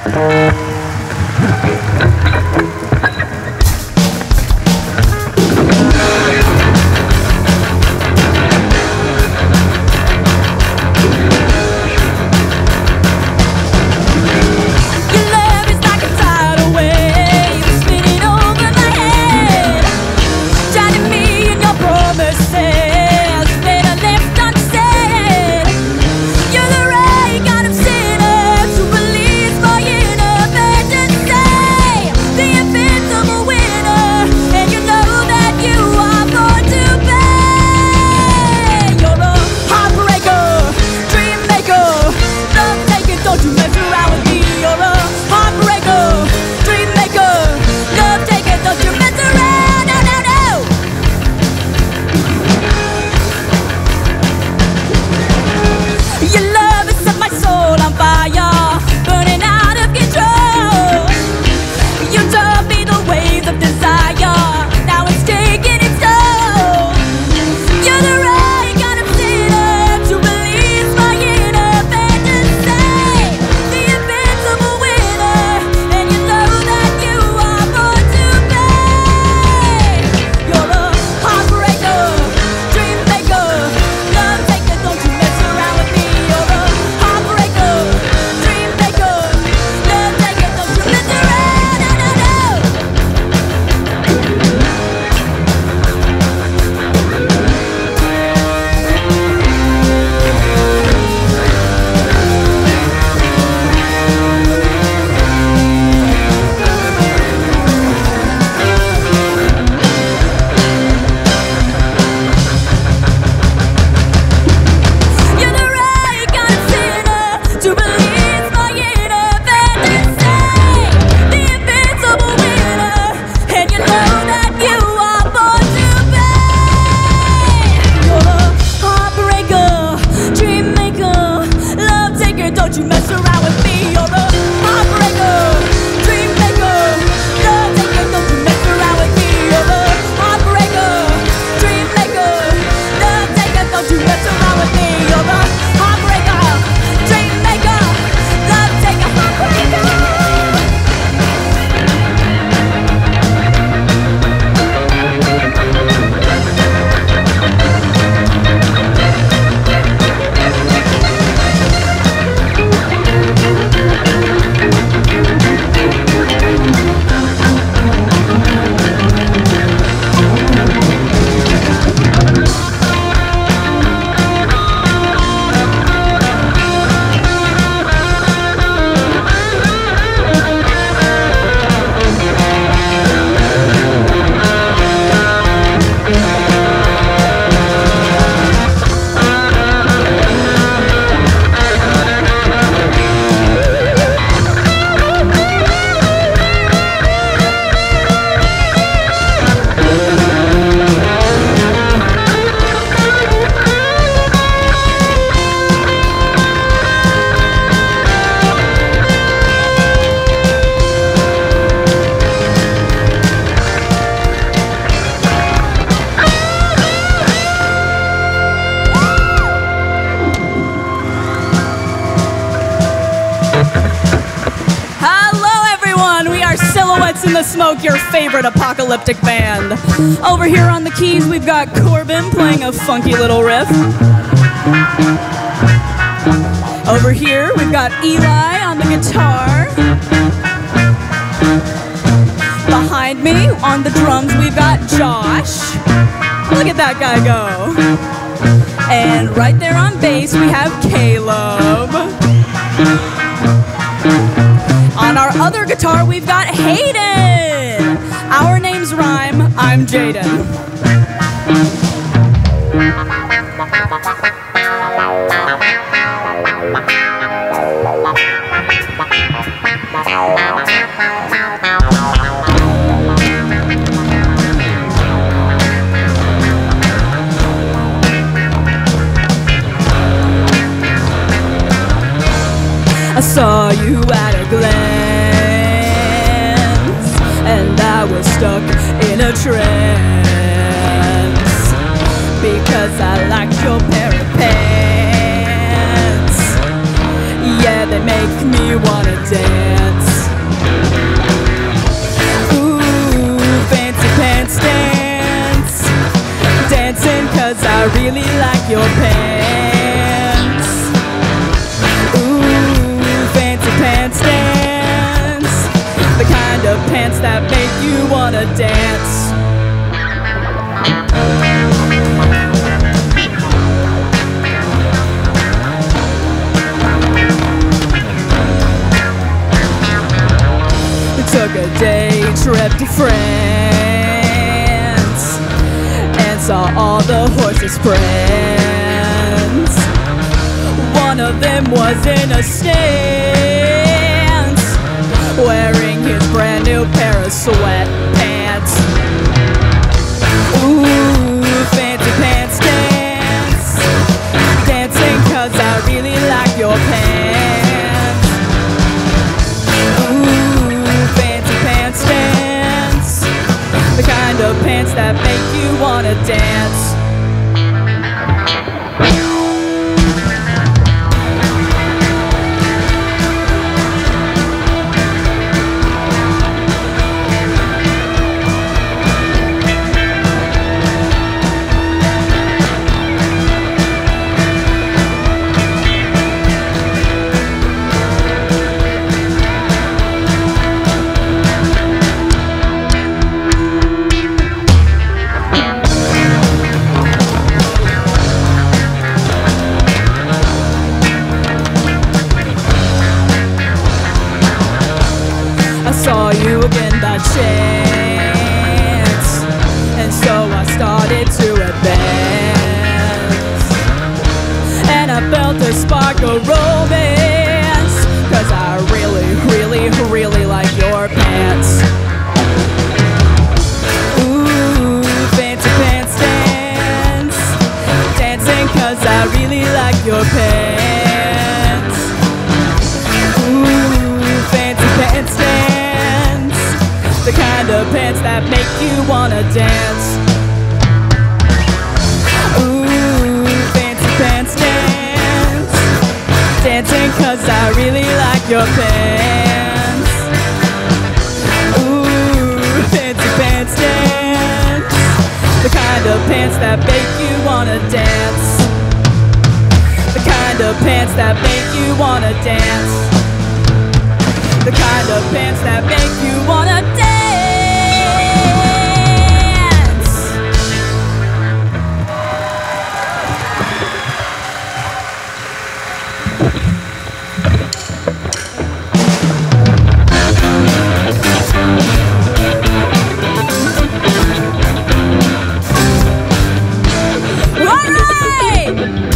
In the Smoke, your favorite apocalyptic band. Over here on the keys, we've got Corbin playing a funky little riff. Over here, we've got Eli on the guitar. Behind me, on the drums, we've got Josh. Look at that guy go. And right there on bass, we have Caleb. On our other guitar, we've got Hayden. Our names rhyme. I'm Jayden. I saw you at a glance, and I was stuck in a trance, because I liked your pair of pants. Yeah, they make me wanna dance. your pants. Ooh, fancy pants dance, the kind of pants that make you wanna dance. We took a day trip to France and saw all the horses prance. One of them was in a stance, wearing his brand new pair of sweatpants. Ooh, fancy pants dance, dancing 'cause I really like your pants. Ooh, fancy pants dance, the kind of pants that make you wanna dance. I saw you again by chance, and so I started to advance. And I felt a spark of romance, 'cause I really, really, really like your pants. Ooh, fancy pants dance, dancing 'cause I really like your pants. Ooh, fancy pants dance, the kind of pants that make you wanna dance. Ooh, fancy pants dance, dancing 'cause I really like your pants. Ooh, fancy pants dance, the kind of pants that make you wanna dance. The kind of pants that make you wanna dance. The kind of pants that make you wanna dance. All right!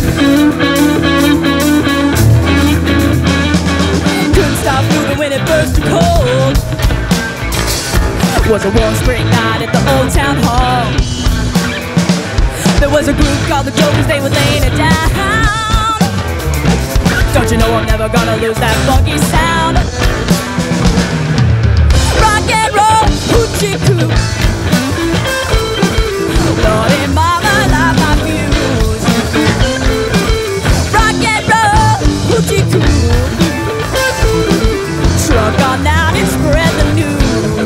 Couldn't stop moving when it burst too cold. Was a warm spring night at the old town hall. There was a group called the Jokers, they were laying it down. Don't you know I'm never gonna lose that funky sound? Rock and roll, hoochie coo. Lordy mama, light my fuse. Rock and roll, hoochie coo. Truck on down and spread the news.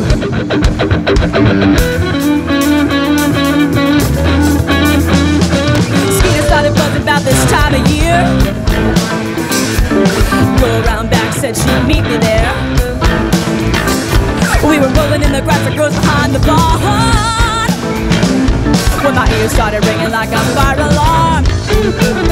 Skeeter started buzzing about this time of year. Go around back, said she'd meet me there. We were rolling in the grass, the girls behind the barn, when my ears started ringing like a fire alarm.